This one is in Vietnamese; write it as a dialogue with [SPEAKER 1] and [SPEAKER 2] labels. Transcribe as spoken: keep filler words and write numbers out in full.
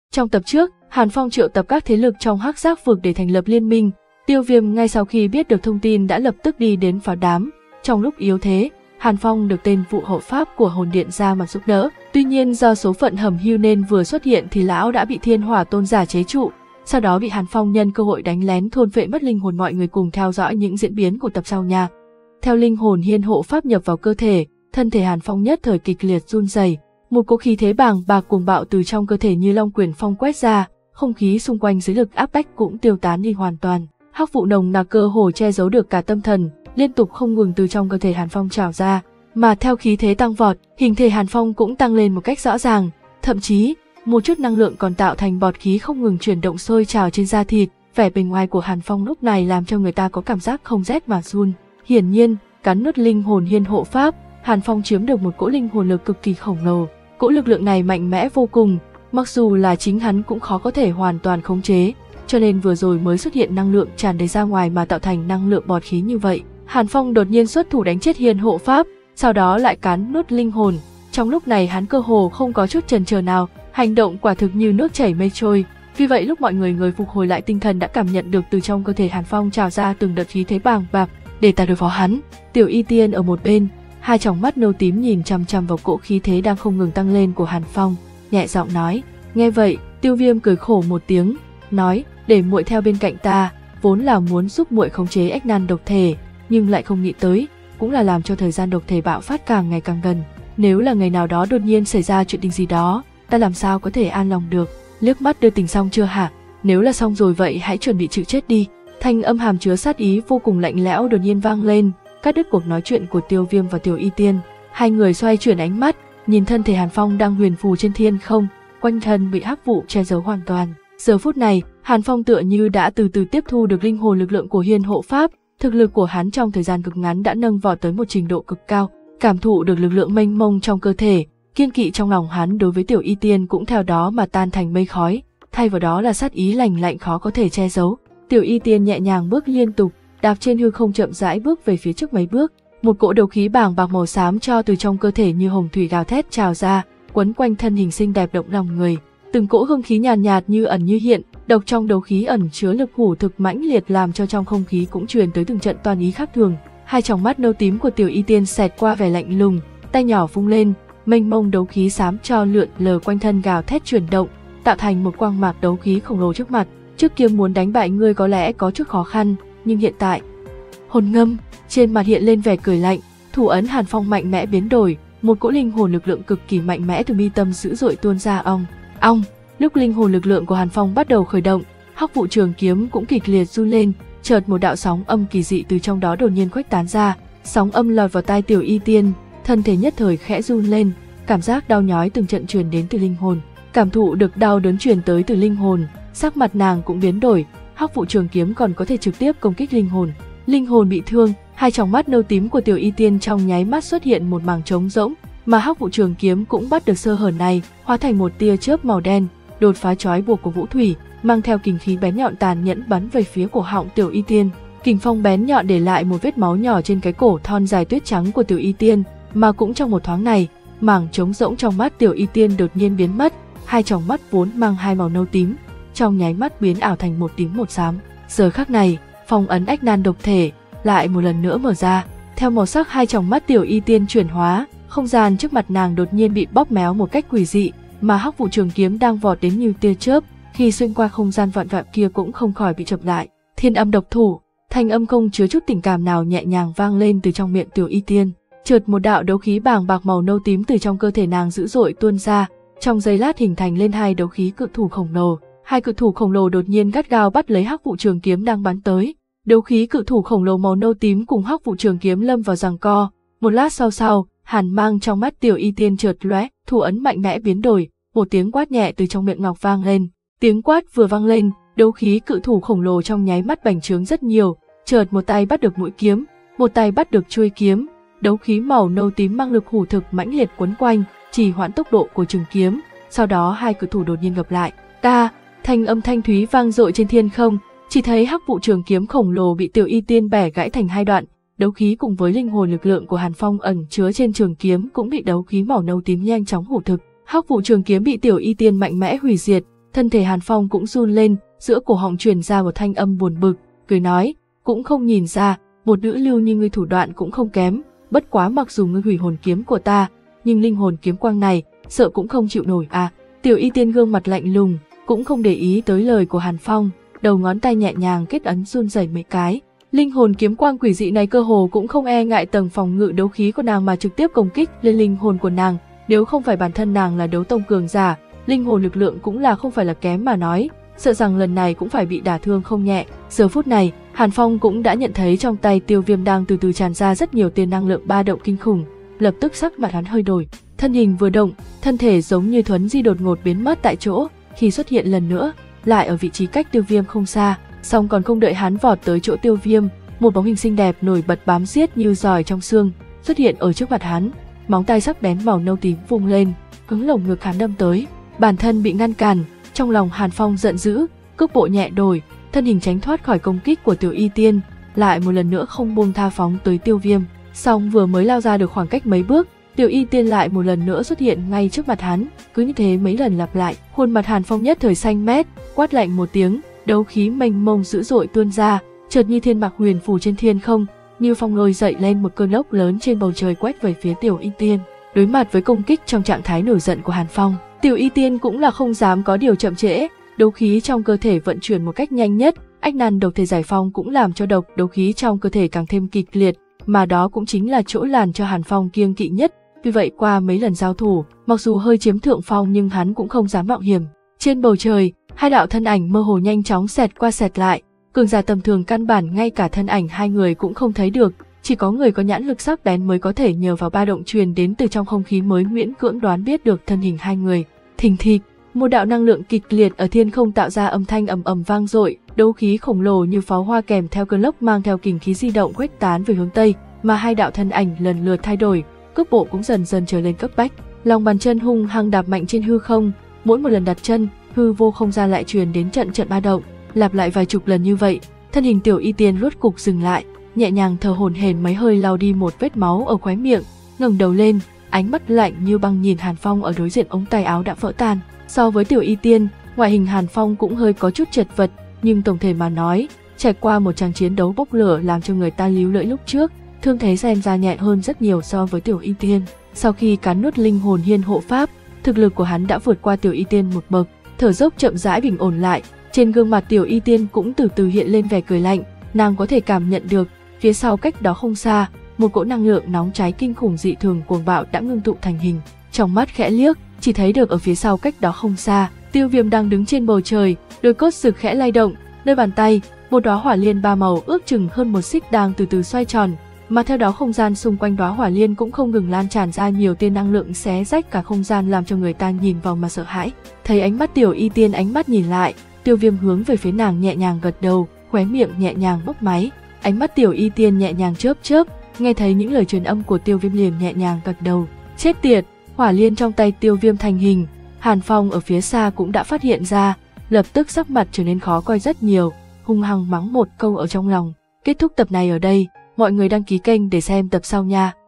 [SPEAKER 1] Trong tập trước, Hàn Phong triệu tập các thế lực trong Hắc Giác Vực để thành lập liên minh. Tiêu Viêm ngay sau khi biết được thông tin đã lập tức đi đến phá đám. Trong lúc yếu thế, Hàn Phong được tên vụ hộ pháp của hồn điện ra mà giúp đỡ. Tuy nhiên do số phận hầm hưu nên vừa xuất hiện thì lão đã bị Thiên Hỏa Tôn giả chế trụ. Sau đó bị Hàn Phong nhân cơ hội đánh lén thôn phệ mất linh hồn. Mọi người cùng theo dõi những diễn biến của tập sau nha. Theo linh hồn hiên hộ pháp nhập vào cơ thể, thân thể Hàn Phong nhất thời kịch liệt run rẩy. Một cỗ khí thế bàng bạc cuồng bạo từ trong cơ thể như long quyển phong quét ra, không khí xung quanh dưới lực áp bách cũng tiêu tán đi hoàn toàn. Hắc vụ nồng nặc cơ hồ che giấu được cả tâm thần, liên tục không ngừng từ trong cơ thể Hàn Phong trào ra, mà theo khí thế tăng vọt, hình thể Hàn Phong cũng tăng lên một cách rõ ràng, thậm chí một chút năng lượng còn tạo thành bọt khí không ngừng chuyển động sôi trào trên da thịt. Vẻ bề ngoài của Hàn Phong lúc này làm cho người ta có cảm giác không rét mà run. Hiển nhiên, cắn nuốt linh hồn hiên hộ pháp, Hàn Phong chiếm được một cỗ linh hồn lực cực kỳ khổng lồ. Cỗ lực lượng này mạnh mẽ vô cùng, mặc dù là chính hắn cũng khó có thể hoàn toàn khống chế, cho nên vừa rồi mới xuất hiện năng lượng tràn đầy ra ngoài mà tạo thành năng lượng bọt khí như vậy. Hàn Phong đột nhiên xuất thủ đánh chết hiên hộ pháp, sau đó lại cắn nuốt linh hồn. Trong lúc này hắn cơ hồ không có chút chần chờ nào, hành động quả thực như nước chảy mây trôi. Vì vậy lúc mọi người người phục hồi lại tinh thần đã cảm nhận được từ trong cơ thể Hàn Phong trào ra từng đợt khí thế bàng bạc. Để ta đối phó hắn, Tiểu Y Tiên ở một bên, hai tròng mắt nâu tím nhìn chằm chằm vào cỗ khí thế đang không ngừng tăng lên của Hàn Phong, nhẹ giọng nói. Nghe vậy, Tiêu Viêm cười khổ một tiếng, nói, để muội theo bên cạnh ta, vốn là muốn giúp muội khống chế ách nan độc thể, nhưng lại không nghĩ tới, cũng là làm cho thời gian độc thể bạo phát càng ngày càng gần. Nếu là ngày nào đó đột nhiên xảy ra chuyện tình gì đó, ta làm sao có thể an lòng được. Liếc mắt đưa tình xong chưa hả? Nếu là xong rồi vậy hãy chuẩn bị chịu chết đi. Thanh âm hàm chứa sát ý vô cùng lạnh lẽo đột nhiên vang lên, cắt đứt cuộc nói chuyện của Tiêu Viêm và Tiểu Y Tiên. Hai người xoay chuyển ánh mắt, nhìn thân thể Hàn Phong đang huyền phù trên thiên không, quanh thân bị hắc vụ che giấu hoàn toàn. Giờ phút này, Hàn Phong tựa như đã từ từ tiếp thu được linh hồn lực lượng của hiên hộ pháp, thực lực của hắn trong thời gian cực ngắn đã nâng vọt tới một trình độ cực cao, cảm thụ được lực lượng mênh mông trong cơ thể, kiên kỵ trong lòng hắn đối với Tiểu Y Tiên cũng theo đó mà tan thành mây khói, thay vào đó là sát ý lạnh lạnh khó có thể che giấu. Tiểu Y Tiên nhẹ nhàng bước liên tục, đạp trên hư không chậm rãi bước về phía trước mấy bước, một cỗ đấu khí bàng bạc màu xám cho từ trong cơ thể như hồng thủy gào thét trào ra, quấn quanh thân hình xinh đẹp động lòng người. Từng cỗ hương khí nhàn nhạt, nhạt như ẩn như hiện, độc trong đấu khí ẩn chứa lực hủ thực mãnh liệt làm cho trong không khí cũng truyền tới từng trận toan ý khác thường. Hai tròng mắt nâu tím của Tiểu Y Tiên xẹt qua vẻ lạnh lùng, tay nhỏ vung lên, mênh mông đấu khí xám cho lượn lờ quanh thân gào thét chuyển động, tạo thành một quang mạc đấu khí khổng lồ trước mặt. Trước kia muốn đánh bại ngươi có lẽ có chút khó khăn, nhưng hiện tại, hồn ngâm, trên mặt hiện lên vẻ cười lạnh, thủ ấn Hàn Phong mạnh mẽ biến đổi, một cỗ linh hồn lực lượng cực kỳ mạnh mẽ từ mi tâm dữ dội tuôn ra ong, ong. Lúc linh hồn lực lượng của Hàn Phong bắt đầu khởi động, hắc vụ trường kiếm cũng kịch liệt run lên, chợt một đạo sóng âm kỳ dị từ trong đó đột nhiên khuếch tán ra, sóng âm lọt vào tai Tiểu Y Tiên, thân thể nhất thời khẽ run lên, cảm giác đau nhói từng trận truyền đến từ linh hồn, cảm thụ được đau đớn truyền tới từ linh hồn, sắc mặt nàng cũng biến đổi, hắc vụ trường kiếm còn có thể trực tiếp công kích linh hồn. Linh hồn bị thương, hai tròng mắt nâu tím của Tiểu Y Tiên trong nháy mắt xuất hiện một mảng trống rỗng, mà hắc vụ trường kiếm cũng bắt được sơ hở này, hóa thành một tia chớp màu đen, đột phá trói buộc của vũ thủy, mang theo kình khí bén nhọn tàn nhẫn bắn về phía cổ họng Tiểu Y Tiên. Kình phong bén nhọn để lại một vết máu nhỏ trên cái cổ thon dài tuyết trắng của Tiểu Y Tiên, mà cũng trong một thoáng này, mảng trống rỗng trong mắt Tiểu Y Tiên đột nhiên biến mất, hai tròng mắt vốn mang hai màu nâu tím, trong nháy mắt biến ảo thành một tím một xám. Giờ khắc này, phong ấn ách nan độc thể lại một lần nữa mở ra, theo màu sắc hai tròng mắt Tiểu Y Tiên chuyển hóa, không gian trước mặt nàng đột nhiên bị bóp méo một cách quỷ dị, mà hắc vụ trường kiếm đang vọt đến như tia chớp, khi xuyên qua không gian vạn vẹo kia cũng không khỏi bị chậm lại. Thiên âm độc thủ, thanh âm không chứa chút tình cảm nào nhẹ nhàng vang lên từ trong miệng Tiểu Y Tiên. Chợt một đạo đấu khí bàng bạc màu nâu tím từ trong cơ thể nàng dữ dội tuôn ra, trong giây lát hình thành lên hai đấu khí cự thủ khổng lồ. Hai cự thủ khổng lồ đột nhiên gắt gao bắt lấy hắc vụ trường kiếm đang bắn tới. Đấu khí cự thủ khổng lồ màu nâu tím cùng hắc vụ trường kiếm lâm vào giằng co. Một lát sau sau, hàn mang trong mắt Tiểu Y Tiên chợt lóe, thủ ấn mạnh mẽ biến đổi, một tiếng quát nhẹ từ trong miệng ngọc vang lên. Tiếng quát vừa vang lên, đấu khí cự thủ khổng lồ trong nháy mắt bành trướng rất nhiều, chợt một tay bắt được mũi kiếm, một tay bắt được chuôi kiếm. Đấu khí màu nâu tím mang lực hủ thực mãnh liệt quấn quanh, trì hoãn tốc độ của trường kiếm. Sau đó hai cự thủ đột nhiên gặp lại. Ta, thanh âm thanh thúy vang dội trên thiên không, chỉ thấy hắc vụ trường kiếm khổng lồ bị Tiểu Y Tiên bẻ gãy thành hai đoạn. Đấu khí cùng với linh hồn lực lượng của Hàn Phong ẩn chứa trên trường kiếm cũng bị đấu khí màu nâu tím nhanh chóng hủ thực. Hắc vụ trường kiếm bị Tiểu Y Tiên mạnh mẽ hủy diệt, thân thể Hàn Phong cũng run lên, giữa cổ họng truyền ra một thanh âm buồn bực, cười nói, cũng không nhìn ra, một nữ lưu như ngươi thủ đoạn cũng không kém, bất quá mặc dù ngươi hủy hồn kiếm của ta, nhưng linh hồn kiếm quang này, sợ cũng không chịu nổi à. Tiểu Y Tiên gương mặt lạnh lùng, cũng không để ý tới lời của Hàn Phong, đầu ngón tay nhẹ nhàng kết ấn run rẩy mấy cái. Linh hồn kiếm quang quỷ dị này cơ hồ cũng không e ngại tầng phòng ngự đấu khí của nàng mà trực tiếp công kích lên linh hồn của nàng. Nếu không phải bản thân nàng là đấu tông cường giả, linh hồn lực lượng cũng là không phải là kém mà nói, sợ rằng lần này cũng phải bị đả thương không nhẹ. Giờ phút này, Hàn Phong cũng đã nhận thấy trong tay Tiêu Viêm đang từ từ tràn ra rất nhiều tiền năng lượng ba động kinh khủng, lập tức sắc mặt hắn hơi đổi, thân hình vừa động, thân thể giống như thuấn di đột ngột biến mất tại chỗ, khi xuất hiện lần nữa, lại ở vị trí cách Tiêu Viêm không xa. Song còn không đợi hắn vọt tới chỗ Tiêu Viêm, một bóng hình xinh đẹp nổi bật bám giết như giỏi trong xương xuất hiện ở trước mặt hắn, móng tay sắc bén màu nâu tím vung lên, hướng lồng ngực hắn đâm tới. Bản thân bị ngăn cản, trong lòng Hàn Phong giận dữ, cước bộ nhẹ đổi, thân hình tránh thoát khỏi công kích của Tiểu Y Tiên, lại một lần nữa không buông tha phóng tới Tiêu Viêm. Song vừa mới lao ra được khoảng cách mấy bước, Tiểu Y Tiên lại một lần nữa xuất hiện ngay trước mặt hắn, cứ như thế mấy lần lặp lại. Khuôn mặt Hàn Phong nhất thời xanh mét, quát lạnh một tiếng, đấu khí mênh mông dữ dội tuôn ra, chợt như thiên mạc huyền phù trên thiên không, như phong lôi dậy lên một cơn lốc lớn trên bầu trời quét về phía Tiểu Y Tiên. Đối mặt với công kích trong trạng thái nổi giận của Hàn Phong, Tiểu Y Tiên cũng là không dám có điều chậm trễ, đấu khí trong cơ thể vận chuyển một cách nhanh nhất, ách nan độc thể giải phong cũng làm cho độc đấu khí trong cơ thể càng thêm kịch liệt, mà đó cũng chính là chỗ làm cho Hàn Phong kiêng kỵ nhất. Vì vậy qua mấy lần giao thủ, mặc dù hơi chiếm thượng phong nhưng hắn cũng không dám mạo hiểm. Trên bầu trời, hai đạo thân ảnh mơ hồ nhanh chóng xẹt qua xẹt lại, cường giả tầm thường căn bản ngay cả thân ảnh hai người cũng không thấy được, chỉ có người có nhãn lực sắc bén mới có thể nhờ vào ba động truyền đến từ trong không khí mới miễn cưỡng đoán biết được thân hình hai người. Thình thịch, một đạo năng lượng kịch liệt ở thiên không tạo ra âm thanh ầm ầm vang dội, đấu khí khổng lồ như pháo hoa kèm theo cơn lốc mang theo kình khí di động khuếch tán về hướng tây, mà hai đạo thân ảnh lần lượt thay đổi, cước bộ cũng dần dần trở lên cấp bách. Lòng bàn chân hung hăng đạp mạnh trên hư không, mỗi một lần đặt chân, hư vô không gian lại truyền đến trận trận ba động, lặp lại vài chục lần như vậy, thân hình Tiểu Y Tiên rốt cục dừng lại, nhẹ nhàng thở hổn hển mấy hơi lau đi một vết máu ở khóe miệng, ngẩng đầu lên, ánh mắt lạnh như băng nhìn Hàn Phong ở đối diện ống tay áo đã vỡ tan. So với Tiểu Y Tiên, ngoại hình Hàn Phong cũng hơi có chút chật vật, nhưng tổng thể mà nói, trải qua một tràng chiến đấu bốc lửa làm cho người ta líu lưỡi lúc trước, thương thế xem ra nhẹ hơn rất nhiều so với Tiểu Y Tiên. Sau khi cắn nuốt linh hồn hiên hộ pháp, thực lực của hắn đã vượt qua Tiểu Y Tiên một bậc, thở dốc chậm rãi bình ổn lại, trên gương mặt Tiểu Y Tiên cũng từ từ hiện lên vẻ cười lạnh, nàng có thể cảm nhận được, phía sau cách đó không xa, một cỗ năng lượng nóng cháy kinh khủng dị thường cuồng bạo đã ngưng tụ thành hình. Trong mắt khẽ liếc, chỉ thấy được ở phía sau cách đó không xa, Tiêu Viêm đang đứng trên bầu trời, đôi cốt sực khẽ lay động, nơi bàn tay, một đóa hỏa liên ba màu ước chừng hơn một xích đang từ từ xoay tròn, mà theo đó không gian xung quanh đóa hỏa liên cũng không ngừng lan tràn ra nhiều tia năng lượng xé rách cả không gian làm cho người ta nhìn vào mà sợ hãi. Thấy ánh mắt Tiểu Y Tiên ánh mắt nhìn lại, Tiêu Viêm hướng về phía nàng nhẹ nhàng gật đầu, khóe miệng nhẹ nhàng bốc máy. Ánh mắt Tiểu Y Tiên nhẹ nhàng chớp chớp, nghe thấy những lời truyền âm của Tiêu Viêm liền nhẹ nhàng gật đầu. Chết tiệt, hỏa liên trong tay Tiêu Viêm thành hình, Hàn Phong ở phía xa cũng đã phát hiện ra, lập tức sắc mặt trở nên khó coi rất nhiều, hung hăng mắng một câu ở trong lòng. Kết thúc tập này ở đây, mọi người đăng ký kênh để xem tập sau nha.